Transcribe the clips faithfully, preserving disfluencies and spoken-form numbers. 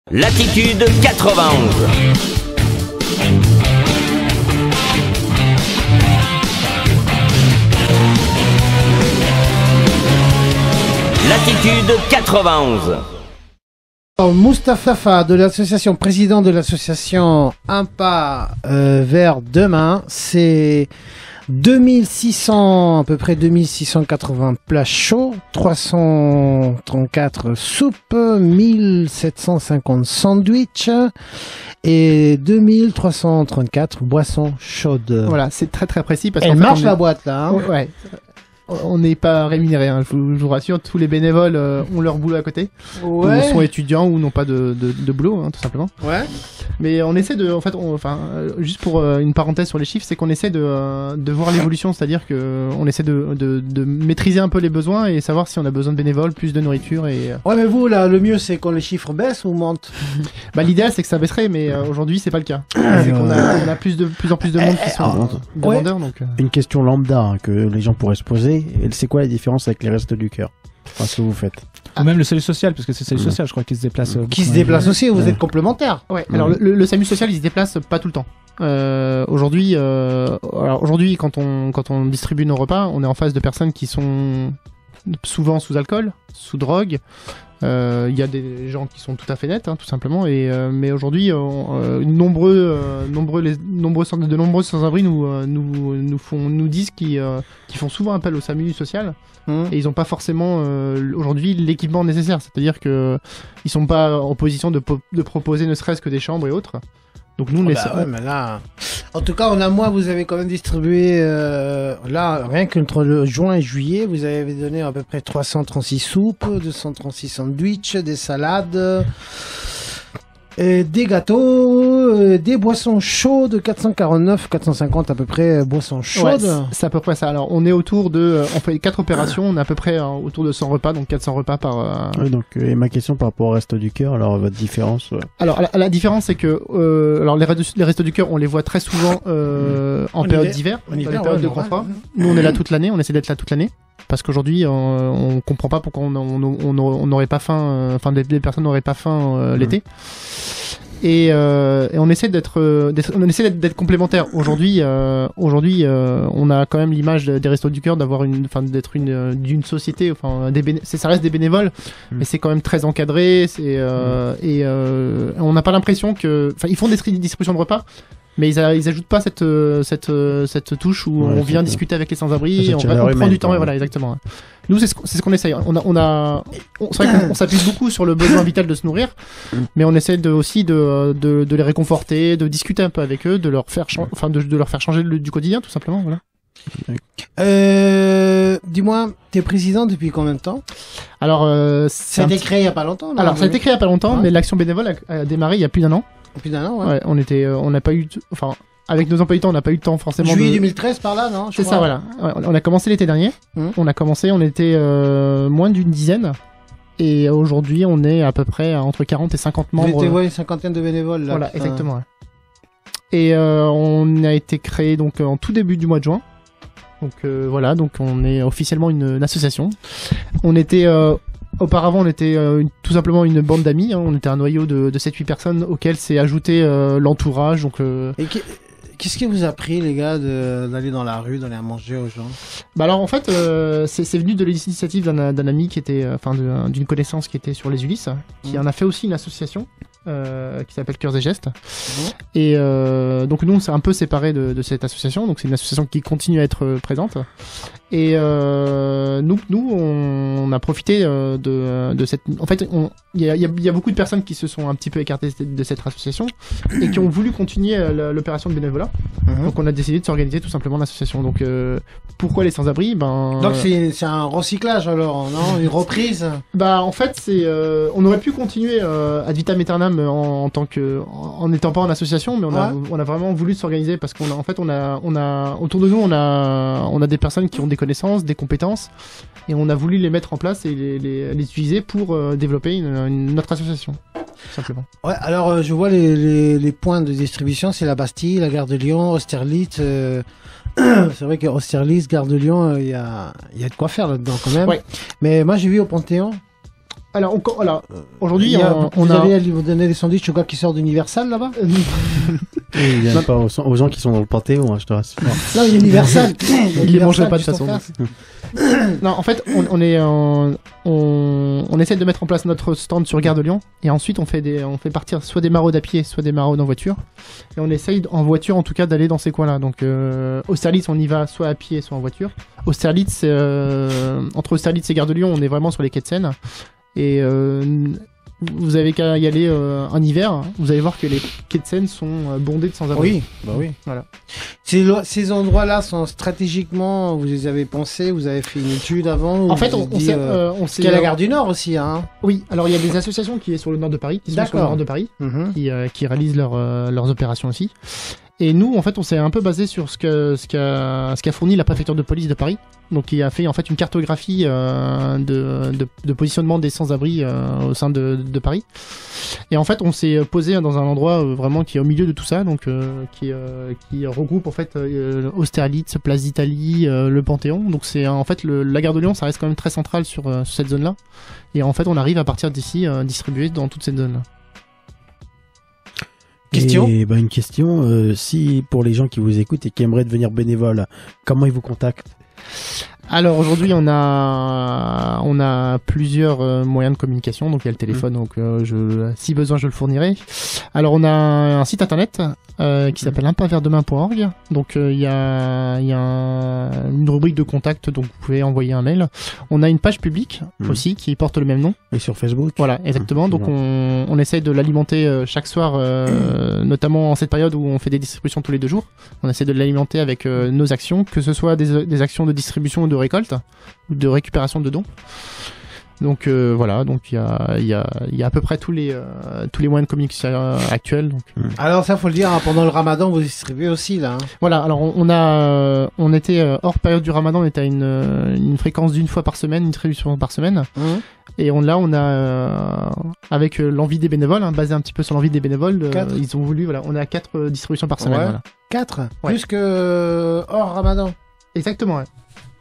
Latitude quatre-vingt-onze. Latitude quatre-vingt-onze. Moustapha de l'association, président de l'association Un pas euh, vers demain, c'est deux mille six cents, à peu près deux mille six cent quatre-vingts plats chauds, trois cent trente-quatre soupes, mille sept cent cinquante sandwichs et deux mille trois cent trente-quatre boissons chaudes. Voilà, c'est très très précis parce Elle qu'en fait, marche on la est... boîte là. Hein. Ouais. On n'est pas rémunéré, hein, je, vous, je vous rassure. Tous les bénévoles euh, ont leur boulot à côté. Ouais. Ou sont étudiants ou n'ont pas de, de, de boulot, hein, tout simplement. Ouais. Mais on essaie de, en fait, on, enfin, euh, juste pour euh, une parenthèse sur les chiffres, c'est qu'on essaie de, euh, de voir l'évolution, c'est-à-dire que euh, on essaie de, de, de maîtriser un peu les besoins et savoir si on a besoin de bénévoles, plus de nourriture et. Euh... Ouais, mais vous là, le mieux c'est quand les chiffres baissent ou montent. Bah l'idéal c'est que ça baisserait, mais euh, aujourd'hui c'est pas le cas. C'est qu'on a, on a plus de plus en plus de monde qui sont euh, demandeurs, ouais. donc. Euh... Une question lambda hein, que les gens pourraient se poser. C'est quoi la différence avec les restos du cœur? Enfin, ce que vous faites. Ou même le salut social, parce que c'est le salut social, je crois, qui se déplace. Euh, qui se déplace aussi, vous ouais. êtes complémentaires. Ouais. Alors le, le, le SAMU social, il se déplace pas tout le temps. Euh, aujourd'hui, euh, alors aujourd'hui, quand on quand on distribue nos repas, on est en face de personnes qui sont souvent sous alcool, sous drogue. Il euh, y a des gens qui sont tout à fait nets, hein, tout simplement. Et euh, mais aujourd'hui, euh, nombreux, euh, nombreux, les nombreux de nombreux sans-abri nous euh, nous nous font nous disent qu'ils euh, qu'ils font souvent appel au SAMU social. Mmh. Et ils n'ont pas forcément euh, aujourd'hui l'équipement nécessaire. C'est-à-dire que ils sont pas en position de, po- de proposer ne serait-ce que des chambres et autres. Donc nous, on oh les bah ouais, mais là, en tout cas, en un mois, vous avez quand même distribué, euh, là, rien qu'entre le juin et juillet, vous avez donné à peu près trois cent trente-six soupes, deux cent trente-six sandwichs, des salades, et des gâteaux, euh, des boissons chaudes, quatre cent quarante-neuf, quatre cent cinquante à peu près boissons chaudes. Ouais, c'est à peu près ça. Alors, on est autour de, euh, on fait quatre opérations, on est à peu près euh, autour de cent repas, donc quatre cents repas par. Euh... Oui, donc euh, et ma question par rapport au Resto du Cœur, alors votre différence. Euh... Alors la, la différence c'est que, euh, alors les, les Restos du Cœur, on les voit très souvent euh, en, en période hiver, d'hiver, dans les périodes ouais, de grand froid. Nous, on est là toute l'année, on essaie d'être là toute l'année. Parce qu'aujourd'hui, on, on comprend pas pourquoi on n'aurait on, on, on pas faim, enfin, euh, des, des personnes n'auraient pas faim euh, l'été. Mmh. Et, euh, et on essaie d'être, d'être on essaie d'être, d'être complémentaires. Aujourd'hui, euh, aujourd'hui, euh, on a quand même l'image des Restos du Cœur d'avoir une, enfin, d'être une, d'une société. Enfin, des béné- c'est, ça reste des bénévoles, mmh. mais c'est quand même très encadré. C'est euh, mmh. et euh, on n'a pas l'impression que, enfin, ils font des distributions de repas. Mais ils, a, ils ajoutent pas cette cette cette touche où ouais, on vient discuter avec les sans-abri, on, on prend du temps, et voilà, exactement. Nous, c'est ce, c'est ce qu'on essaye. On a, on a, on, c'est vrai qu'on s'appuie beaucoup sur le besoin vital de se nourrir, mais on essaie de, aussi de, de, de les réconforter, de discuter un peu avec eux, de leur faire, cha- enfin, de, de leur faire changer le, du quotidien, tout simplement, voilà. Euh, dis-moi, t'es président depuis combien de temps? Alors, euh, ça a été créé il y a pas longtemps. Alors, ça a été créé il y a pas longtemps, ouais. mais l'action bénévole a, a démarré il y a plus d'un an. Plus d'un an, ouais. ouais on était, euh, on n'a pas eu, t- enfin, avec nos emplois du temps, on n'a pas eu le temps forcément. Juillet de... deux mille treize par là, non? C'est ça, voilà. Ouais, on a commencé l'été dernier. Mmh. On a commencé, on était euh, moins d'une dizaine. Et aujourd'hui, on est à peu près à entre quarante et cinquante membres. Vous étiez, ouais, une cinquantaine de bénévoles, là. Voilà, enfin... exactement, ouais. Et euh, on a été créé donc en tout début du mois de juin. Donc euh, voilà, donc on est officiellement une, une association. On était euh, auparavant, on était euh, une, tout simplement une bande d'amis. Hein. On était un noyau de, de sept huit personnes auquel s'est ajouté euh, l'entourage. Donc euh... Et qu'est-ce qui vous a pris, les gars, de, d'aller dans la rue, d'aller à manger aux gens? Bah alors en fait, euh, c'est, c'est venu de l'initiative d'un, d'un ami qui était, enfin, euh, d'une connaissance qui était sur les Ulysses, qui mmh. en a fait aussi une association. Euh, qui s'appelle Cœurs et Gestes. Mmh. Et euh, donc nous on s'est un peu séparés de, de cette association, donc c'est une association qui continue à être présente. Et euh, nous, nous on, on a profité euh, de, de cette. En fait, il y a, y, a, y a beaucoup de personnes qui se sont un petit peu écartées de cette association et qui ont voulu continuer euh, l'opération de bénévolat. Mmh. Donc on a décidé de s'organiser tout simplement l'association. Donc euh, pourquoi les sans-abri? Ben. Donc c'est, c'est un recyclage alors, non? Une reprise? Bah en fait c'est, euh, on aurait pu continuer euh, ad vitam aeternam en, en tant que, en n'étant pas en association, mais on a, ouais. on a vraiment voulu s'organiser parce qu'on a, en fait, on a, on a, autour de nous, on a, on a des personnes qui ont des connaissances, des compétences, et on a voulu les mettre en place et les, les, les utiliser pour euh, développer une, une, notre association, tout simplement. Ouais, alors euh, je vois les, les, les points de distribution, c'est la Bastille, la gare de Lyon, Austerlitz. Euh... C'est vrai qu'Austerlitz, gare de Lyon, il euh, y a, il y a de quoi faire là-dedans quand même. Ouais. Mais moi j'ai vu au Panthéon. Alors, on, alors aujourd'hui, a, on, vous on a... allez vous donner des sandwichs au gars qui sort d'Universal là-bas? Il vient pas aux, aux gens qui sont dans le Panthéon, hein, je te rassure. Non, il y a Universal. Il les mangerait pas de toute façon. Non, en fait, on, on est, euh, on, on essaie de mettre en place notre stand sur Gare de Lyon, et ensuite on fait des, on fait partir soit des maraudes à pied, soit des maraudes en voiture, et on essaye en voiture en tout cas d'aller dans ces coins-là. Donc euh, Austerlitz, on y va soit à pied, soit en voiture. Austerlitz, euh, entre Austerlitz et Gare de Lyon, on est vraiment sur les quais de Seine, et euh, vous avez qu'à y aller euh, en hiver, vous allez voir que les quais de Seine sont euh, bondés de sans-abri. Oui, bah oui. Voilà. Ces, ces endroits-là sont stratégiquement, vous les avez pensés, vous avez fait une étude avant? En fait, vous on, vous on dit, sait, euh, euh, on parce sait. qu'il y a la gare du Nord aussi, hein. Oui, alors il y a des associations qui sont sur le nord de Paris, qui sont sur le D'accord. nord de Paris, Mhm. qui, euh, qui réalisent leur, euh, leurs opérations aussi. Et nous, en fait, on s'est un peu basé sur ce que ce qu'a ce qu'a fourni la préfecture de police de Paris. Donc, qui a fait en fait une cartographie euh, de, de de positionnement des sans-abri euh, au sein de de Paris. Et en fait, on s'est posé dans un endroit euh, vraiment qui est au milieu de tout ça, donc euh, qui euh, qui regroupe en fait euh, Austerlitz, Place d'Italie, euh, le Panthéon. Donc, c'est en fait le, la gare de Lyon, ça reste quand même très central sur, euh, sur cette zone-là. Et en fait, on arrive à partir d'ici euh, distribuer dans toute cette zone-là. Question. Et bah, une question, euh, si pour les gens qui vous écoutent et qui aimeraient devenir bénévoles, comment ils vous contactent? Alors aujourd'hui on a on a plusieurs euh, moyens de communication, donc il y a le téléphone, donc euh, je si besoin je le fournirai. Alors on a un site internet euh, qui s'appelle un pas vers demain point org, donc il euh, y a il y a un, une rubrique de contact, donc vous pouvez envoyer un mail. On a une page publique mmh. aussi qui porte le même nom. Et sur Facebook. Voilà, exactement. Mmh. Donc on on essaye de l'alimenter euh, chaque soir, euh, mmh. notamment en cette période où on fait des distributions tous les deux jours. On essaie de l'alimenter avec euh, nos actions, que ce soit des des actions de distribution ou de récolte ou de récupération de dons. Donc euh, voilà, donc il y a il y a il y a à peu près tous les euh, tous les moyens de communication euh, actuels. Donc. Alors ça faut le dire, hein, pendant le Ramadan vous distribuez aussi là. Hein. Voilà, alors on, on a euh, on était euh, hors période du Ramadan, on était à une euh, une fréquence d'une fois par semaine, une distribution par semaine. Mmh. Et on là on a euh, avec euh, l'envie des bénévoles, hein, basé un petit peu sur l'envie des bénévoles, euh, ils ont voulu voilà, on a quatre euh, distributions par semaine. Ouais. Voilà. Quatre, ouais. Plus que euh, hors Ramadan. Exactement. Ouais.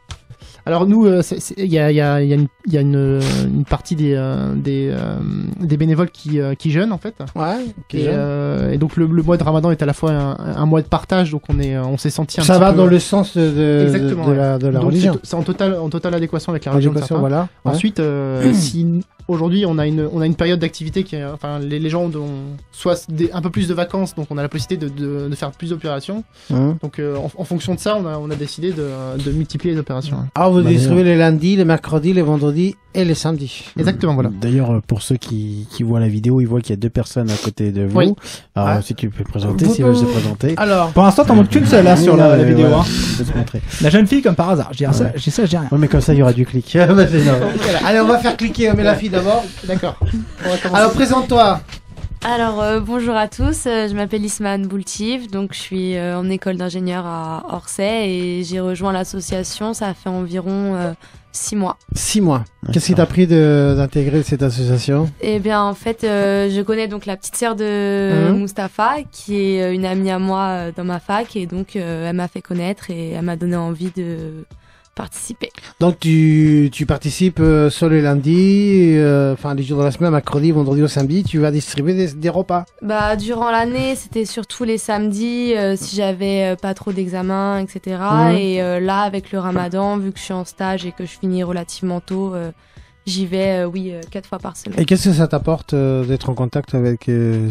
Alors nous, il y a, y a, y a, une, y a une, une partie des, euh, des, euh, des bénévoles qui, euh, qui jeûnent en fait. Ouais. Et, euh, et donc le, le mois de Ramadan est à la fois un, un mois de partage, donc on est, on s'est senti un ça petit va peu... dans le sens de, de, Exactement, de, ouais. la, de la donc religion. C'est, c'est en totale, en totale adéquation avec la religion. Adéquation, voilà. Ouais. Ensuite, euh, si aujourd'hui on a une, on a une période d'activité qui, est, enfin les, les gens ont soit des, un peu plus de vacances, donc on a la possibilité de, de, de faire plus d'opérations. Mmh. Donc euh, en, en fonction de ça, on a, on a décidé de, de multiplier les opérations. Mmh. Ah, vous bah, distribuez les lundis, les mercredis, les vendredis et les samedis. Exactement, voilà. D'ailleurs, pour ceux qui, qui voient la vidéo, ils voient qu'il y a deux personnes à côté de vous. Oui. Alors, ouais. si tu peux présenter, vous si vous se présenter. Alors, pour l'instant, t'en montres qu'une seule là sur la, la vidéo. Voilà, hein. La jeune fille, comme par hasard. J'ai ouais. ça, j'ai ça, j'ai rien. Ouais, mais comme ça, il y aura du clic. Allez, on va faire cliquer, on met la fille d'abord. D'accord. Alors, présente-toi. Alors euh, bonjour à tous, euh, je m'appelle Ismane Boultif, donc je suis euh, en école d'ingénieur à Orsay et j'ai rejoint l'association, ça fait environ euh, six mois. Six mois. Qu'est-ce qui t'a pris de, d'intégrer cette association? Eh bien en fait, euh, je connais donc la petite sœur de mmh. Mustapha, qui est une amie à moi euh, dans ma fac, et donc euh, elle m'a fait connaître et elle m'a donné envie de participer. Donc tu, tu participes euh, sur les lundis, enfin euh, les jours de la semaine, mercredi, vendredi ou samedi, tu vas distribuer des, des repas. Bah durant l'année, c'était surtout les samedis, euh, si j'avais euh, pas trop d'examens, et cetera. Mmh. Et euh, là, avec le Ramadan, vu que je suis en stage et que je finis relativement tôt, euh, j'y vais, euh, oui, euh, quatre fois par semaine. Et qu'est-ce que ça t'apporte euh, d'être en contact avec euh,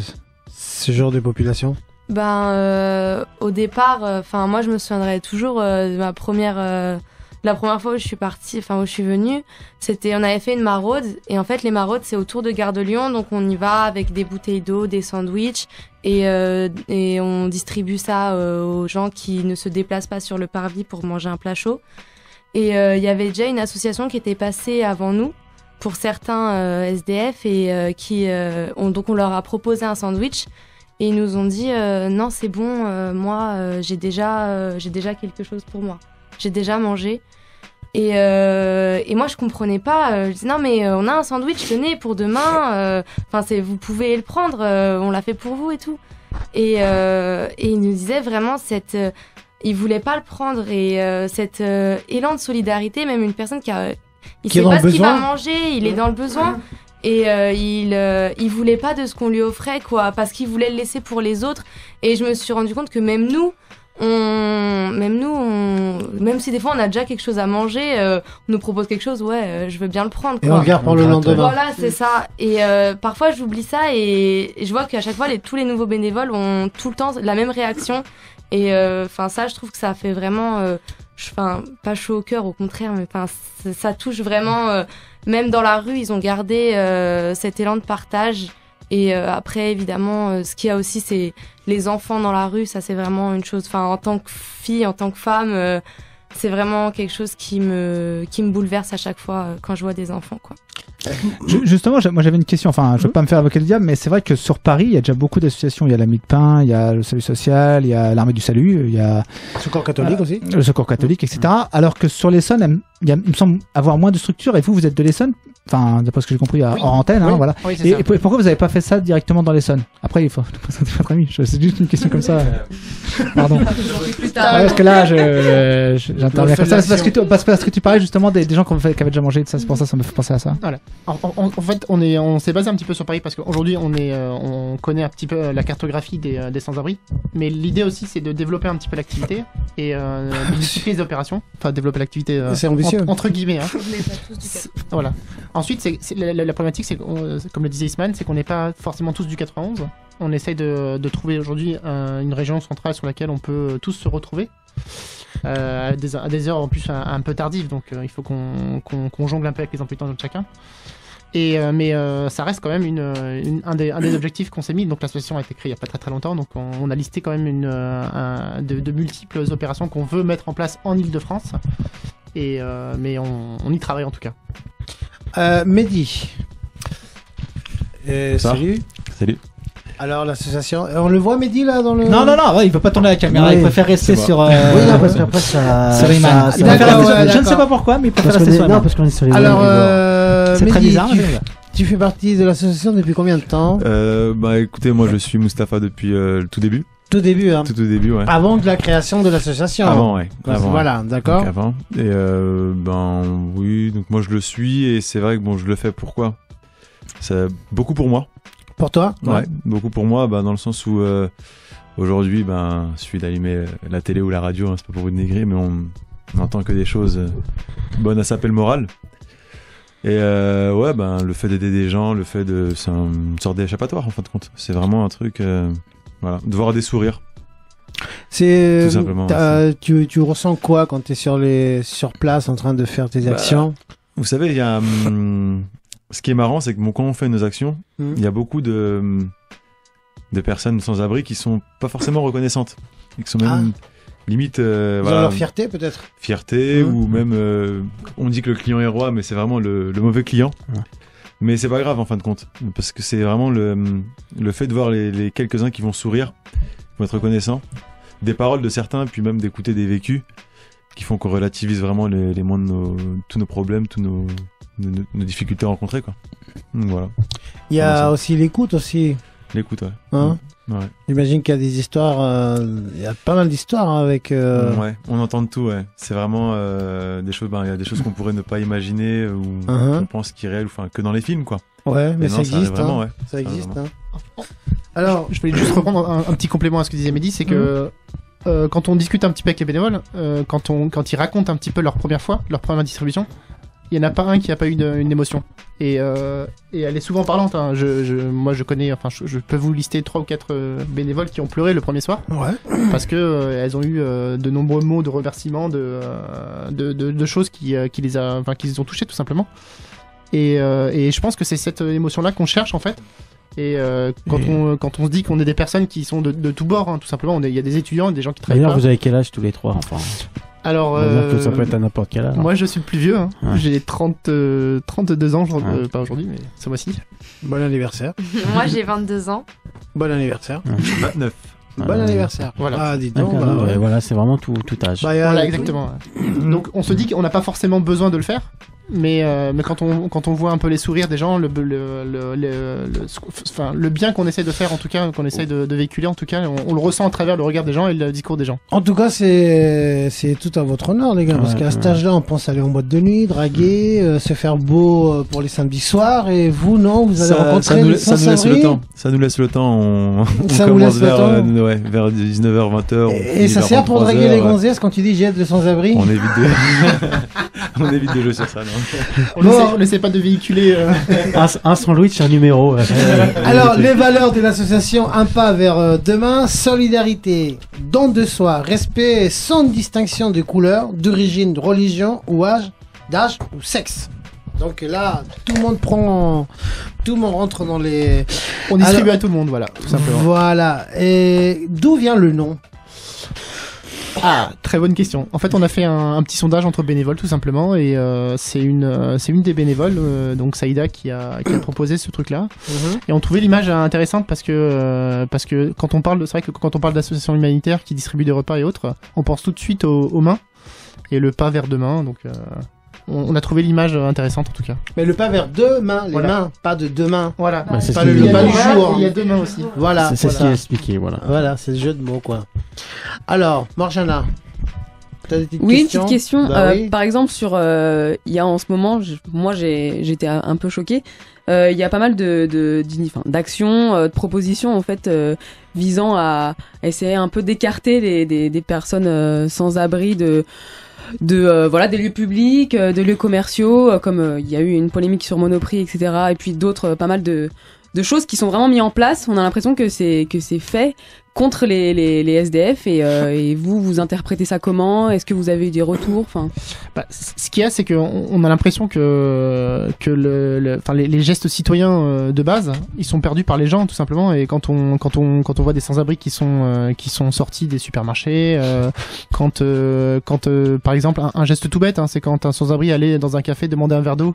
ce genre de population? Ben euh, au départ, enfin euh, moi je me souviendrai toujours euh, de ma première euh, la première fois où je suis partie, enfin où je suis venue, c'était, on avait fait une maraude, et en fait les maraudes c'est autour de Gare de Lyon, donc on y va avec des bouteilles d'eau, des sandwichs, et euh, et on distribue ça euh, aux gens qui ne se déplacent pas sur le parvis pour manger un plat chaud. Et il euh, y avait déjà une association qui était passée avant nous pour certains euh, S D F, et euh, qui euh, on, donc on leur a proposé un sandwich, et ils nous ont dit euh, non c'est bon, euh, moi euh, j'ai déjà euh, j'ai déjà quelque chose pour moi. J'ai déjà mangé. Et, euh, et moi, je comprenais pas. Euh, je disais, non, mais euh, on a un sandwich, tenez, pour demain. Enfin, euh, c'est, vous pouvez le prendre. Euh, on l'a fait pour vous et tout. Et, euh, et il nous disait vraiment cette... Euh, il voulait pas le prendre. Et euh, cet euh, élan de solidarité, même une personne qui a... Il qui sait pas ce qu'il va manger, il est dans le besoin. et euh, il euh, il voulait pas de ce qu'on lui offrait quoi, parce qu'il voulait le laisser pour les autres. Et je me suis rendu compte que même nous on même nous on même si des fois on a déjà quelque chose à manger, euh, on nous propose quelque chose, ouais euh, je veux bien le prendre quoi. Et on le garde pour le lendemain. Voilà, c'est ça. Et euh, parfois j'oublie ça et, et je vois qu'à chaque fois les, tous les nouveaux bénévoles ont tout le temps la même réaction. Et enfin euh, ça je trouve que ça fait vraiment euh, enfin pas chaud au cœur, au contraire, mais enfin ça touche vraiment euh, même dans la rue ils ont gardé euh, cet élan de partage. Et euh, après évidemment euh, ce qu'il y a aussi c'est les enfants dans la rue, ça c'est vraiment une chose, enfin en tant que fille, en tant que femme euh, c'est vraiment quelque chose qui me qui me bouleverse à chaque fois euh, quand je vois des enfants quoi. Justement, moi j'avais une question, enfin je veux pas me faire avocat du diable, mais c'est vrai que sur Paris il y a déjà beaucoup d'associations, il y a l'Ami de Pain, il y a le Salut Social, il y a l'Armée du Salut, il y a le Secours catholique euh, aussi, le Secours catholique, et cetera. Alors que sur l'Essonne, il, y a, il me semble avoir moins de structures, et vous vous êtes de l'Essonne, enfin d'après ce que j'ai compris oui. hors antenne, oui. hein, voilà. Oui, et, et pourquoi vous avez pas fait ça directement dans l'Essonne? Après il faut présenter votre ami, c'est juste une question comme ça. Pardon. Ouais, parce que là je, je j'interviens comme ça, c'est parce que, tu, parce que tu parlais justement des, des gens qui avaient déjà mangé, ça, c'est pour ça ça me fait penser à ça. Voilà. En, en, en fait, on est, on s'est basé un petit peu sur Paris parce qu'aujourd'hui, on est, euh, on connaît un petit peu la cartographie des, euh, des sans-abri. Mais l'idée aussi, c'est de développer un petit peu l'activité et euh, de multiplier les opérations. Enfin, développer l'activité. Euh, c'est ambitieux. En, entre guillemets. Hein. Voilà. Ensuite, c'est, c'est la, la problématique, c'est comme le disait Isman, c'est qu'on n'est pas forcément tous du quatre-vingt-onze. On essaye de, de trouver aujourd'hui un, une région centrale sur laquelle on peut tous se retrouver. Euh, à, des, à des heures en plus un, un peu tardives, donc euh, il faut qu'on, qu'on, qu'on jongle un peu avec les emplois de temps de chacun. Et euh, mais euh, ça reste quand même une, une, un, des, un des objectifs qu'on s'est mis. Donc l'association a été créée il n'y a pas très très longtemps, donc on, on a listé quand même une, un, de, de multiples opérations qu'on veut mettre en place en Ile-de-France. Et euh, mais on, on y travaille en tout cas. Euh, Mehdi. Euh, salut. Salut. Alors l'association, on le voit Mehdi là dans le. Non non non, ouais, il veut pas tourner la caméra, oui, il préfère rester sur. Euh... Oui, non, parce qu'après ça. Sur Iman. Il préfère rester sur... Je ne sais pas pourquoi, mais il préfère rester sur Iman. Non, parce qu'on est sur les. Alors, euh, c'est Mehdi, très bizarre. Tu, mais... tu fais partie de l'association depuis combien de temps? euh, Bah écoutez, moi je suis Mustapha depuis euh, le tout début. Tout début, hein. Tout au début, ouais. Avant de la création de l'association. Avant, ouais. Avant, voilà, d'accord. Donc avant. Et euh, ben oui, donc moi je le suis et c'est vrai que bon, je le fais pourquoi? C'est beaucoup pour moi. Pour toi? Ouais, ouais, beaucoup pour moi, bah, dans le sens où euh, aujourd'hui, ben, il suffit d'allumer la télé ou la radio, hein, c'est pas pour vous dénigrer, mais on, on entend que des choses euh, bonnes à s'appeler morale. Et euh, ouais, ben, le fait d'aider des gens, le fait de, c'est un, une sorte d'échappatoire en fin de compte. C'est vraiment un truc, euh, voilà, de voir des sourires. C'est, tout simplement. Tu, tu ressens quoi quand t'es sur les, sur place en train de faire tes bah, actions? Vous savez, il y a. Hum, ce qui est marrant, c'est que bon, quand on fait nos actions, il mmh. y a beaucoup de, de personnes sans abri qui sont pas forcément reconnaissantes. Et qui sont même ah. limite. Euh, voilà, leur fierté peut-être. Fierté, mmh. ou même. Euh, on dit que le client est roi, mais c'est vraiment le, le mauvais client. Mmh. Mais c'est pas grave en fin de compte. Parce que c'est vraiment le, le fait de voir les, les quelques-uns qui vont sourire, qui vont être reconnaissants. Des paroles de certains, puis même d'écouter des vécus qui font qu'on relativise vraiment les, les moindres de nos, tous nos problèmes, tous nos. Nos, nos difficultés rencontrées quoi. Donc, voilà. Il y a voilà, aussi l'écoute aussi. L'écoute ouais. Hein ouais. J'imagine qu'il y a des histoires, euh, il y a pas mal d'histoires hein, avec. Euh... Ouais, on entend de tout ouais. C'est vraiment euh, des choses, ben il y a des choses qu'on pourrait ne pas imaginer ou uh-huh. qu'on pense qu'il est réel, enfin que dans les films quoi. Ouais, mais, mais non, ça existe. Ça, vraiment, hein. ouais. ça existe. Ah, hein. Alors, je voulais juste reprendre un, un petit complément à ce que disait Mehdi, c'est que. Mmh. Euh, quand on discute un petit peu avec les bénévoles, euh, quand on, quand ils racontent un petit peu leur première fois, leur première distribution. Il y en a pas un qui a pas eu de, une émotion et, euh, et elle est souvent parlante hein. je, je, moi je connais enfin je, je peux vous lister trois ou quatre euh, bénévoles qui ont pleuré le premier soir ouais. parce que euh, elles ont eu euh, de nombreux mots de remerciements de, euh, de, de, de choses qui, euh, qui les a enfin qui les ont touchés tout simplement et, euh, et je pense que c'est cette émotion là qu'on cherche en fait et euh, quand et... on quand on se dit qu'on est des personnes qui sont de, de tous bords hein, tout simplement il y a des étudiants des gens qui travaillent. D'ailleurs vous avez quel âge tous les trois enfin Alors, euh, que ça peut être à n'importe quel âge. Moi, je suis le plus vieux. Hein. Ouais. J'ai trente, euh, trente-deux ans, ouais. euh, pas aujourd'hui, mais ce mois-ci. Bon anniversaire. Moi, j'ai vingt-deux ans. Bon anniversaire. Ouais. vingt-neuf. Bon voilà. anniversaire. Voilà. Ah, dis donc. Bah, ouais. Voilà, c'est vraiment tout, tout âge. Bah, voilà, exactement. Donc, on se dit qu'on n'a pas forcément besoin de le faire. Mais, euh, mais quand on, quand on voit un peu les sourires des gens, le, le, le, le, le, le, enfin, le bien qu'on essaie de faire, en tout cas, qu'on essaie de, de véhiculer, en tout cas, on, on le ressent à travers le regard des gens et le discours des gens. En tout cas, c'est, c'est tout à votre honneur, les gars, Ouais, parce qu'à ouais. cet âge-là, on pense aller en boîte de nuit, draguer, euh, se faire beau euh, pour les samedis soirs, et vous, non, vous allez Ça, rencontrer ça, nous, le ça nous laisse le temps. Ça nous laisse le temps. On, on Ça vous commence laisse le vers, temps. euh, ouais, vers dix-neuf heures, vingt heures. Et, et ça sert pour draguer les gonzesses quand tu dis j'ai hâte de sans-abri. On évite de, on évite de jouer sur ça, non. On Bon. essaie, on essaie pas de véhiculer. Euh... un, un sandwich, un numéro. ouais. Alors, les valeurs de l'association Un pas vers euh, demain, solidarité, don de soi, respect sans distinction de couleur, d'origine, de religion ou âge, d'âge ou sexe. Donc là, tout le monde prend, tout le monde rentre dans les... On distribue Alors, à tout le monde, voilà, tout simplement. Voilà. Et d'où vient le nom? Ah, très bonne question. En fait, on a fait un, un petit sondage entre bénévoles, tout simplement, et euh, c'est une, euh, c'est une des bénévoles, euh, donc Saïda, qui a, qui a proposé ce truc-là. Et on trouvait l'image intéressante parce que, euh, parce que quand on parle, de- c'est vrai que quand on parle d'associations humanitaires qui distribuent des repas et autres, on pense tout de suite aux, aux mains et le pas vers demain. Donc, euh, on, on a trouvé l'image intéressante en tout cas. Mais le pas vers deux mains, les Voilà. mains, pas de deux mains. Voilà. Ouais, c'est Pas ce le, qu'il le y a pas du deux jour. mains. Il y a deux mains aussi. Voilà. C'est c'est ce qui est voilà. expliqué, voilà. Voilà, c'est le jeu de mots, quoi. Alors, Marjana, t'as des petites Oui, une questions petite question. Bah Euh, oui. Par exemple, sur, euh, il y a en ce moment, je- moi j'ai, j'étais un un peu choquée. Euh, Il y a pas mal de, de, d'ini- enfin, d'actions, euh, de propositions en fait euh, visant à essayer un peu d'écarter les, des, des personnes euh, sans abri de de euh, voilà des lieux publics, euh, de lieux commerciaux, euh, comme euh, il y a eu une polémique sur Monoprix, et cetera. Et puis d'autres, euh, pas mal de de choses qui sont vraiment mises en place. On a l'impression que c'est que c'est fait contre les, les, les S D F et, euh, et vous vous interprétez ça comment? Est-ce que vous avez eu des retours? Enfin, Bah, c- ce qu'il y a, c'est qu'on on a l'impression que que le, le- enfin les, les gestes citoyens euh, de base, ils sont perdus par les gens tout simplement. Et quand on quand on quand on voit des sans-abri qui sont euh, qui sont sortis des supermarchés, euh, quand euh, quand euh, par exemple un, un geste tout bête, hein, c'est quand un sans-abri allait dans un café demander un verre d'eau.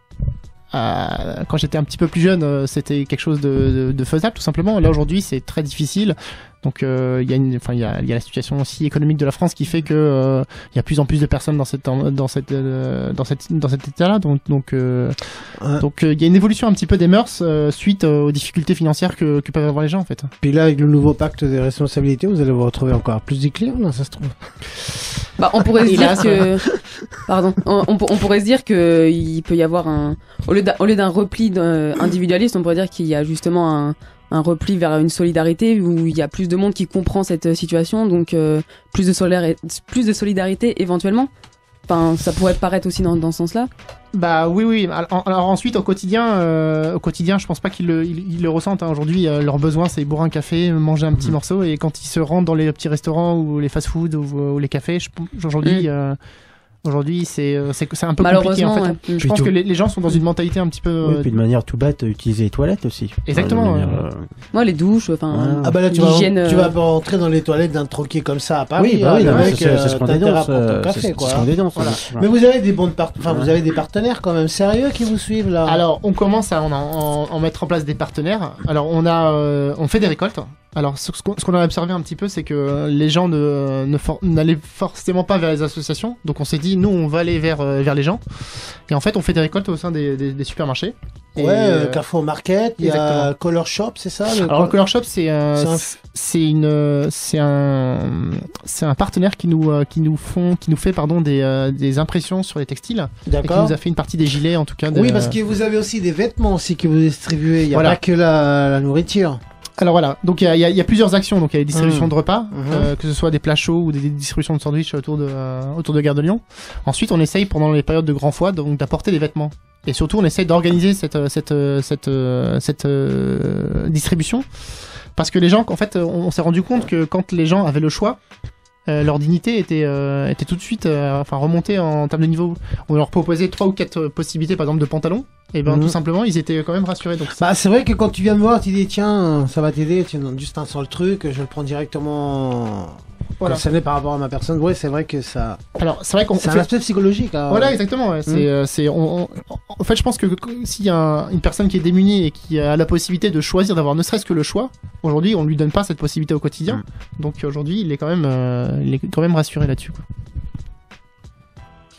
Euh, quand j'étais un petit peu plus jeune, euh, c'était quelque chose de, de, de faisable tout simplement. Là aujourd'hui, c'est très difficile. Donc euh, il y a une, enfin il y a, il y a la situation aussi économique de la France qui fait que euh, il y a plus en plus de personnes dans cette dans cette euh, dans cette dans cet état-là. Donc donc euh, Ouais. donc euh, il y a une évolution un petit peu des mœurs euh, suite euh, aux difficultés financières que, que peuvent avoir les gens en fait. Puis là, avec le nouveau pacte des responsabilités, vous allez vous retrouver encore plus des clients, là, ça se trouve. bah, on pourrait se dire Hélas. que, pardon, on, on, on pourrait se dire que il peut y avoir un, au lieu d'un, au lieu d'un repli d'un- individualiste, on pourrait dire qu'il y a justement un, un repli vers une solidarité où il y a plus de monde qui comprend cette situation, donc euh, plus de solidari- plus de solidarité éventuellement. Enfin, ça pourrait paraître aussi dans, dans ce sens-là. Bah oui oui. Alors, alors ensuite au quotidien, euh, au quotidien, je pense pas qu'ils le ils, ils le ressentent. Hein. Aujourd'hui, euh, leur besoin c'est boire un café, manger un petit Mmh. morceau, et quand ils se rendent dans les petits restaurants ou les fast-food ou, ou les cafés, je, aujourd'hui. Mmh. Euh, Aujourd'hui, c'est euh, c'est c'est un peu compliqué en Malheureusement, fait. ouais. Je pense Plutôt. que les, les gens sont dans une mentalité un petit peu. Oui, euh, puis de manière tout bête, utiliser les toilettes aussi. Exactement, De manière, ouais. euh, Moi, les douches, enfin, Ah Ah bah là, tu vas, l'hygiène, tu euh, vas pas rentrer dans les toilettes d'un troquet comme ça à Paris. Oui, bah oui, là, non, le mais mec, c'est c'est euh, ce qu'on t'as intérêt à dénonce. prendre ton euh, café, C'est quoi. ce qu'on dénonce. Voilà. voilà. Mais vous avez des bonnes part... enfin, vous Ouais. avez des partenaires quand même sérieux qui vous suivent là. Alors, on commence à en, en, en mettre en place des partenaires. Alors, on a, euh, on fait des récoltes. Alors, ce ce qu'on ce qu'on a observé un petit peu, c'est que les gens ne ne for- n'allaient forcément pas vers les associations. Donc, on s'est dit, nous, on va aller vers euh, vers les gens. Et en fait, on fait des récoltes au sein des, des, des supermarchés. ouais, Et, euh, euh, Carrefour Market, il y a exactement. Color Shop, c'est ça le... Alors, le Color Shop, c'est euh, C'est un- c'est une euh, c'est un c'est un partenaire qui nous euh, qui nous font qui nous fait pardon des euh, des impressions sur les textiles et qui D'accord. nous a fait une partie des gilets en tout cas. de- Oui, parce que vous avez aussi des vêtements aussi que vous distribuez. Il y a Voilà. pas que la, la nourriture. Alors voilà, donc il y a, il y a- il y a plusieurs actions. Donc il y a les distributions Mmh. de repas, Mmh. euh, que ce soit des plats chauds ou des, des distributions de sandwichs autour de euh, autour de Gare de Lyon. Ensuite, on essaye pendant les périodes de grand foie donc d'apporter des vêtements. Et surtout, on essaye d'organiser cette euh, cette euh, cette euh, cette euh, distribution parce que les gens, en fait, on, on s'est rendu compte que quand les gens avaient le choix, euh, leur dignité était euh, était tout de suite euh, enfin remontée en termes de niveau. On leur proposait trois ou quatre euh, possibilités, par exemple de pantalons. Et ben Mhm. tout simplement, ils étaient quand même rassurés. Donc Bah, c'est vrai que quand tu viens me voir, tu dis tiens, ça va t'aider, tu donnes juste un seul truc, je le prends directement Voilà. concerné par rapport à ma personne. Oui, c'est vrai que ça. alors c'est vrai qu'on C'est un fait- aspect psychologique. Là. Voilà, exactement. Ouais. C'est, euh, c'est, on, on- en fait, je pense que que- s'il y a un- une personne qui est démunie et qui a la possibilité de choisir, d'avoir ne serait-ce que le choix, aujourd'hui, on lui donne pas cette possibilité au quotidien. Donc aujourd'hui, il est quand même, euh, il est quand même rassuré là-dessus. Quoi.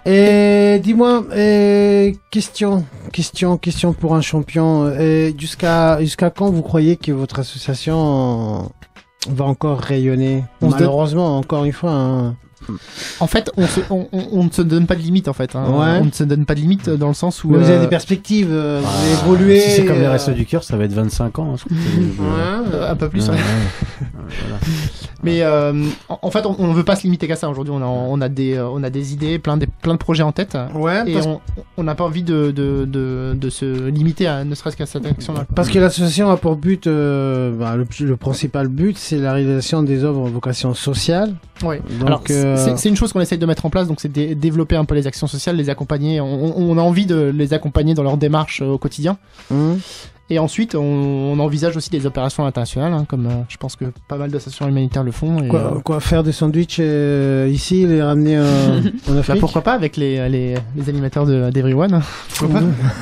Et dis-moi, et question, question, question pour un champion. Et jusqu'à jusqu'à quand vous croyez que votre association va encore rayonner? On Malheureusement, donne... encore une fois. Hein. En fait, on, se, on, on, on ne se donne pas de limite en fait. Hein. Ouais. On ne se donne pas de limite dans le sens où. Mais vous avez euh... des perspectives, euh, vous allez ah, évoluer. Si c'est comme les Restos du Cœur, ça va être vingt-cinq ans. Hein, ouais, euh, un peu plus. Ouais. Ouais. Voilà. Mais euh, en, en fait, on ne veut pas se limiter qu'à ça. Aujourd'hui, on a, on a des, on a des idées, plein de, plein de projets en tête. Ouais. Et on, on n'a pas envie de, de, de, de se limiter à ne serait-ce qu'à cette action-là. Parce que l'association a pour but, euh, bah, le, le principal but, c'est la réalisation des œuvres à vocation sociale. Ouais. Donc, alors, euh... c'est, c'est une chose qu'on essaye de mettre en place, donc c'est de développer un peu les actions sociales, les accompagner. On, on a envie de les accompagner dans leur démarche au quotidien. Mmh. Et ensuite, on, on envisage aussi des opérations internationales, hein, comme euh, je pense que pas mal d'associations humanitaires le font. Et, quoi, euh... quoi, faire des sandwichs euh, ici, les ramener euh, en Afrique? Bah, pourquoi pas avec les, les, les animateurs de d'Everyone. Pourquoi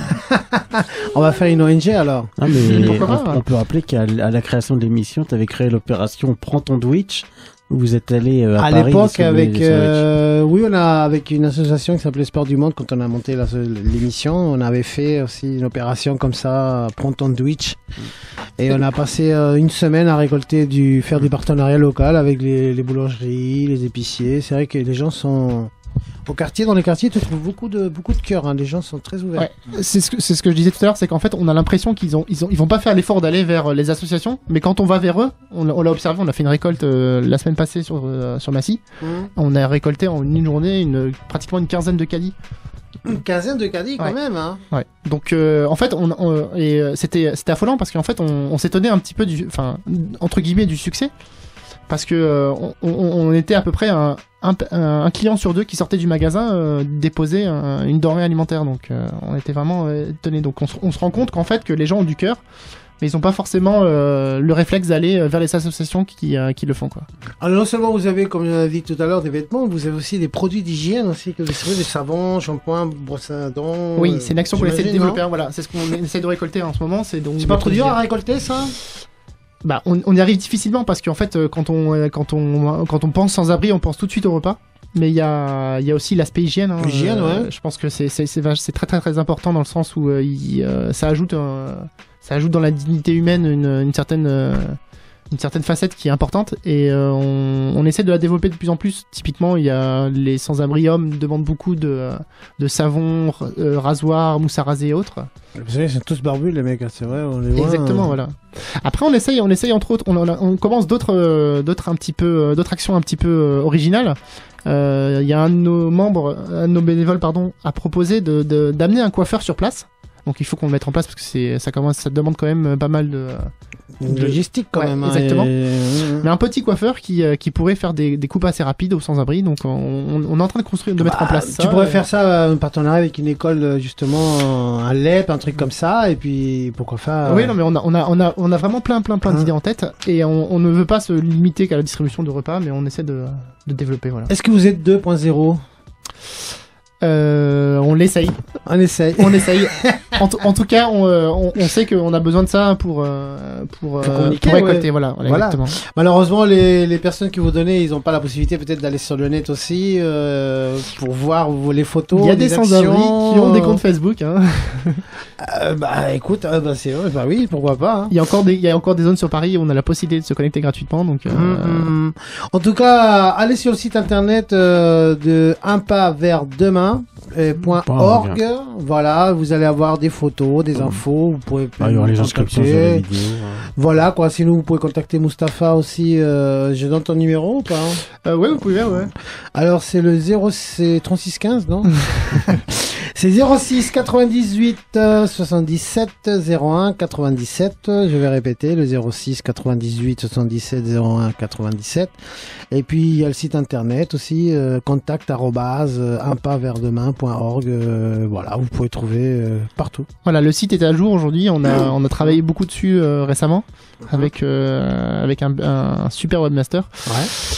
pas? On va faire une O N G alors. Ah, mais on, pas, on peut rappeler qu'à la création de l'émission, tu avais créé l'opération Prends ton Twitch. Vous êtes allé euh, à, à Paris l'époque avec euh, oui on a avec une association qui s'appelait Sport du Monde. Quand on a monté la, l'émission, on avait fait aussi une opération comme ça, Prends ton Twitch, et on a passé euh, une semaine à récolter du faire du partenariat local avec les, les boulangeries, les épiciers. C'est vrai que les gens sont au quartier, dans les quartiers, tu trouves beaucoup de beaucoup de cœur. Hein. Les gens sont très ouverts. Ouais. C'est ce que c'est ce que je disais tout à l'heure, c'est qu'en fait, on a l'impression qu'ils ont ils ont ils vont pas faire l'effort d'aller vers les associations, mais quand on va vers eux, on, on l'a observé, on a fait une récolte euh, la semaine passée sur euh, sur Massy. Mmh. On a récolté en une journée une pratiquement une quinzaine de caddies. Une quinzaine de caddies quand ouais. même, hein. Ouais. Donc euh, en fait, on, on et euh, c'était c'était affolant parce qu'en fait, on, on s'étonnait un petit peu du, enfin entre guillemets du succès. Parce que euh, on, on était à peu près un, un, un client sur deux qui sortait du magasin euh, déposer un, une denrée alimentaire. Donc euh, on était vraiment euh, étonnés. Donc on se, on se rend compte qu'en fait que les gens ont du cœur, mais ils n'ont pas forcément euh, le réflexe d'aller vers les associations qui, euh, qui le font, quoi. Alors non seulement vous avez, comme on a dit tout à l'heure, des vêtements, vous avez aussi des produits d'hygiène aussi, que vous distribuez, des savons, shampoings, brosses à dents. Oui, c'est une action qu'on essaie de développer. Voilà, c'est ce qu'on essaie de récolter en ce moment. C'est donc. C'est pas trop dur à récolter ça? Bah, on, on y arrive difficilement parce qu'en fait, quand on, quand on, quand on pense sans abri, on pense tout de suite au repas. Mais il y a, il y a aussi l'aspect hygiène. Hein. Hygiène, euh, ouais. Je pense que c'est, c'est, c'est, c'est très, très, très important dans le sens où euh, il, euh, ça ajoute, euh, ça ajoute dans la dignité humaine une, une certaine, euh, une certaine facette qui est importante et euh, on, on essaie de la développer de plus en plus. Typiquement, il y a les sans-abri hommes demandent beaucoup de, de savon, euh, rasoir, mousse à raser et autres. Vous savez, ils sont tous barbus les mecs, c'est vrai, on les voit. Exactement, hein. Voilà. Après, on essaye, on essaye entre autres, on, on, on commence d'autres, euh, d'autres un petit peu, euh, d'autres actions un petit peu euh, originales. Il euh, y a un de nos membres, un de nos bénévoles, pardon, a proposé de, de, d'amener un coiffeur sur place. Donc il faut qu'on le mette en place parce que c'est, ça commence, ça demande quand même pas mal de, de logistique quand ouais, même. Exactement. Et... Mais un petit coiffeur qui, qui pourrait faire des, des coupes assez rapides aux sans-abri. Donc on, on est en train de construire, de bah, mettre en place ça. Tu pourrais et... faire ça en partenariat avec une école justement, un L E P, un truc comme ça, et puis pourquoi faire. Oui, non, mais on a, on a, on a, on a vraiment plein, plein, plein hein. d'idées en tête et on, on ne veut pas se limiter qu'à la distribution de repas, mais on essaie de, de développer. Voilà. Est-ce que vous êtes deux point zéro? Euh, on l'essaye. On essaye. On essaye. En, t- en tout cas, on, on, on sait qu'on a besoin de ça pour euh, pour, pour, euh, pour récolter. Ouais. Voilà, voilà, voilà. Exactement. Malheureusement, les, les personnes qui vous donnez, ils n'ont pas la possibilité peut-être d'aller sur le net aussi euh, pour voir les photos. Il y a des sans-abri qui ont des comptes Facebook. Hein. euh, bah écoute, euh, bah c'est vrai, bah oui, pourquoi pas. Hein. Il y a encore des il y a encore des zones sur Paris où on a la possibilité de se connecter gratuitement. Donc. Euh... Mmh. En tout cas, allez sur le site internet euh, de Un pas vers demain. Point org, voilà, vous allez avoir des photos, des infos, vous pouvez ah, il y aura les inscriptions sur les vidéos. Hein. Voilà quoi, sinon vous pouvez contacter Mustapha aussi. Euh, je donne ton numéro ou pas hein euh, Ouais, vous pouvez, ouais. Alors c'est le zéro, c'est trente-six quinze, non? C'est zéro six quatre-vingt-dix-huit soixante-dix-sept zéro un quatre-vingt-dix-sept. Je vais répéter le zéro six quatre-vingt-dix-huit soixante-dix-sept zéro un quatre-vingt-dix-sept. Et puis il y a le site internet aussi, euh, contact arobase un pas vers demain point org. Euh, voilà, vous pouvez trouver euh, partout. Voilà, le site est à jour aujourd'hui. On a on a travaillé beaucoup dessus euh, récemment avec euh, avec un, un super webmaster. Ouais.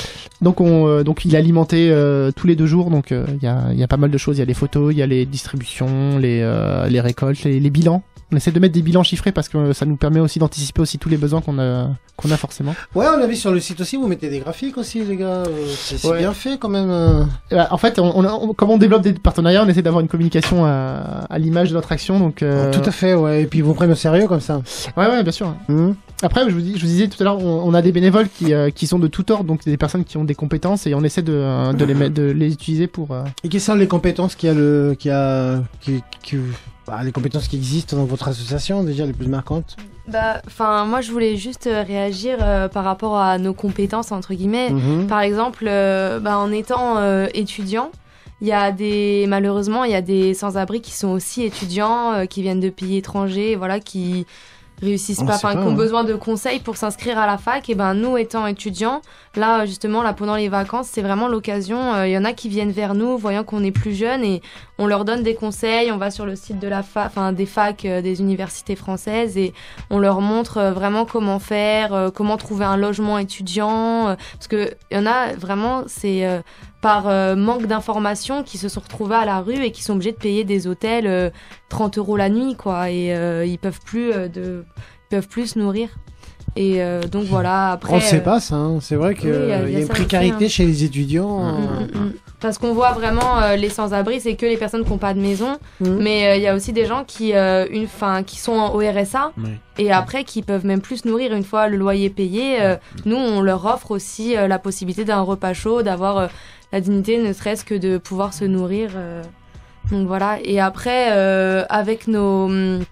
Donc on, euh, donc il est alimenté euh, tous les deux jours. Donc il euh, y a, il y a pas mal de choses. Il y a les photos, il y a les distributions, les, euh, les récoltes, les, les bilans. On essaie de mettre des bilans chiffrés parce que ça nous permet aussi d'anticiper aussi tous les besoins qu'on a, qu'on a forcément. Ouais, on a vu sur le site aussi, vous mettez des graphiques aussi, les gars. C'est, c'est ouais. bien fait quand même. Euh... En fait, on, on, on, comme on développe des partenariats, on essaie d'avoir une communication à, à l'image de notre action. Donc, euh... Tout à fait, ouais. Et puis ils vous prennent au sérieux comme ça. Ouais, ouais, bien sûr. Mmh. Après, je vous, dis, je vous disais tout à l'heure, on, on a des bénévoles qui, euh, qui sont de tout ordre, donc des personnes qui ont des compétences et on essaie de, de, les, de les utiliser pour. Euh... Et quelles sont les compétences qu'il y a le, qu'il y a, qui, qui... Bah, les compétences qui existent dans votre association, déjà les plus marquantes? Bah, enfin, moi je voulais juste euh, réagir euh, par rapport à nos compétences, entre guillemets. Mmh. Par exemple, euh, bah, en étant euh, étudiant, il y a des, malheureusement, il y a des sans-abri qui sont aussi étudiants, euh, qui viennent de pays étrangers, voilà, qui réussissent on pas, enfin, qui ont hein. besoin de conseils pour s'inscrire à la fac. Et ben, nous, étant étudiants, là, justement, là, pendant les vacances, c'est vraiment l'occasion. Il euh, y en a qui viennent vers nous, voyant qu'on est plus jeunes, et on leur donne des conseils. On va sur le site de la fac, enfin, des facs, euh, des universités françaises, et on leur montre euh, vraiment comment faire, euh, comment trouver un logement étudiant, euh, parce que il y en a vraiment, c'est euh, par euh, manque d'informations qui se sont retrouvés à la rue et qui sont obligés de payer des hôtels euh, trente euros la nuit, quoi, et euh, ils peuvent plus euh, de ils peuvent plus se nourrir. Et euh, donc voilà, après on ne sait euh, pas ça, hein. C'est vrai qu'il oui, y, a, y a une précarité aussi, hein. Chez les étudiants. Mmh, mmh, mmh. Parce qu'on voit vraiment euh, les sans-abri, c'est que les personnes qui n'ont pas de maison, mmh. mais il euh, y a aussi des gens qui euh, une fin qui sont en O R S A oui. et après qui peuvent même plus se nourrir une fois le loyer payé. Euh, nous, on leur offre aussi euh, la possibilité d'un repas chaud, d'avoir euh, la dignité, ne serait-ce que de pouvoir se nourrir. Euh, donc voilà. Et après, euh, avec nos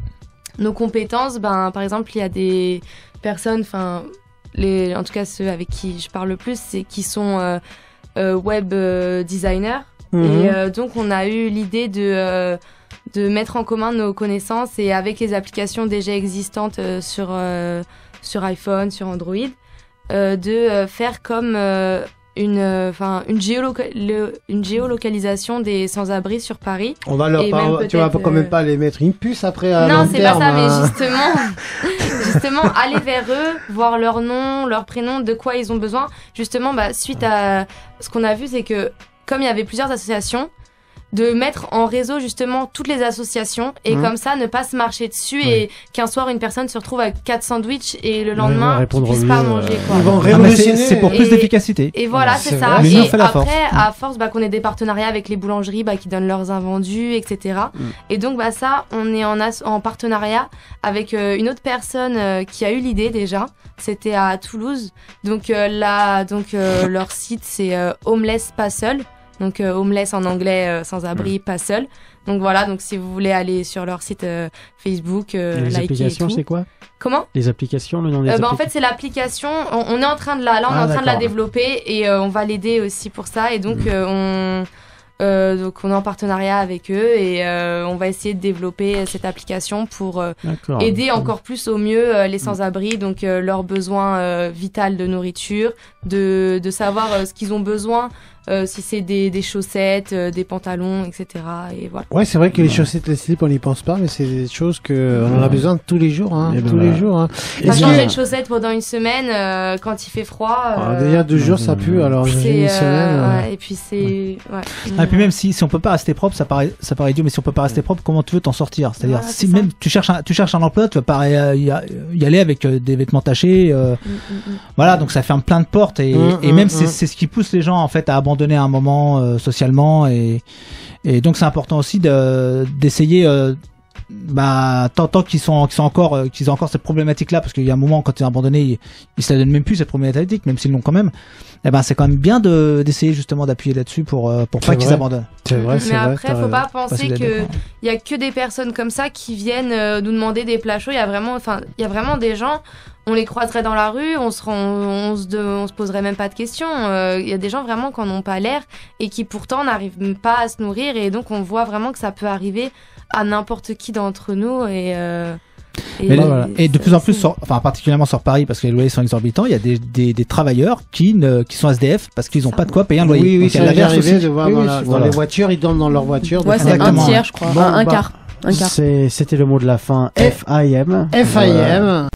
nos compétences, ben par exemple, il y a des personnes, enfin les, en tout cas ceux avec qui je parle le plus, c'est qui sont euh, euh, web euh, designers. Mmh. Et euh, donc on a eu l'idée de euh, de mettre en commun nos connaissances et avec les applications déjà existantes euh, sur euh, sur iPhone, sur Android, euh, de euh, faire comme euh, une enfin une, géoloca- le, une géolocalisation des sans-abri sur Paris. On va leur pas, tu vas quand même pas les mettre une puce après à non, long c'est terme, pas ça, hein. mais justement justement aller vers eux, voir leur nom, leur prénom, de quoi ils ont besoin. Justement, bah suite à ce qu'on a vu, c'est que comme il y avait plusieurs associations, de mettre en réseau justement toutes les associations et mmh. comme ça ne pas se marcher dessus oui. et qu'un soir une personne se retrouve avec quatre sandwichs et le lendemain ouais, ne puisse pas manger, quoi. Ils vont révolutionner. C'est, c'est pour plus et, d'efficacité. Et voilà, c'est, c'est ça. Et après, force. à force bah, qu'on ait des partenariats avec les boulangeries bah, qui donnent leurs invendus, et cetera. Mmh. Et donc bah ça, on est en, as- en partenariat avec euh, une autre personne euh, qui a eu l'idée déjà. C'était à Toulouse. Donc euh, là, donc euh, leur site c'est euh, Homeless Pas Seul. Donc euh, homeless en anglais, euh, sans abri, pas seul. Donc voilà, donc si vous voulez aller sur leur site euh, Facebook, euh, et les liker applications, et tout. c'est quoi? Comment? Les applications, le nom des euh, bah, applications. En fait, c'est l'application. On, on est en train de la, là, on ah, est en train d'accord. de la développer et euh, on va l'aider aussi pour ça. Et donc mmh. euh, on Euh, donc on est en partenariat avec eux et euh, on va essayer de développer cette application pour euh, aider encore plus au mieux euh, les sans-abri, donc euh, leurs besoins euh, vitaux de nourriture, de, de savoir euh, ce qu'ils ont besoin, euh, si c'est des, des chaussettes, euh, des pantalons, et cetera. Et voilà. Ouais, c'est vrai que les chaussettes, les slips, on n'y pense pas, mais c'est des choses que on en a besoin tous les jours, hein, tous ben les jours. Hein. Pas changer de chaussettes pendant une semaine euh, quand il fait froid. Euh, alors, déjà deux jours, ça pue. Alors j'ai une semaine. Euh, ouais, et puis c'est. Ouais. Ah, et puis même si si on peut pas rester propre, ça paraît ça paraît idiot, mais si on peut pas rester propre, comment tu veux t'en sortir? C'est-à-dire ouais, si c'est même ça. tu cherches un, tu cherches un emploi, tu vas pas y, y aller avec des vêtements tachés. Euh, mm, mm, voilà, donc ça ferme plein de portes et, mm, et même mm, c'est, c'est ce qui pousse les gens en fait à abandonner un moment euh, socialement et et donc c'est important aussi de d'essayer euh, bah tant, tant qu'ils sont qu'ils sont encore euh, qu'ils ont encore cette problématique là, parce qu'il y a un moment quand ils sont abandonnés ils, ils se la donnent même plus cette problématique, même s'ils l'ont quand même. Et ben c'est quand même bien de d'essayer justement d'appuyer là-dessus pour euh, pour pas c'est qu'ils vrai. abandonnent. C'est vrai, c'est mais vrai. après faut pas penser pas que il y a que des personnes comme ça qui viennent euh, nous demander des plats chauds. Il y a vraiment enfin il y a vraiment des gens, on les croiserait dans la rue, on se rend, on se de, on se poserait même pas de questions. Il euh, y a des gens vraiment qui en ont pas l'air et qui pourtant n'arrivent pas à se nourrir, et donc on voit vraiment que ça peut arriver à n'importe qui d'entre nous et euh, et, Mais, voilà. et de plus en plus, sur, enfin particulièrement sur Paris, parce que les loyers sont exorbitants, il y a des, des, des travailleurs qui, ne, qui sont S D F parce qu'ils n'ont pas de quoi payer un loyer. Oui, oui, c'est arrivé de voir oui, dans, oui, la, dans voilà. les voitures, ils dorment dans leur voiture. Ouais, c'est un tiers, je crois, bon, un, un bah, quart. Un quart. C'est, c'était le mot de la fin. F I M. F I M.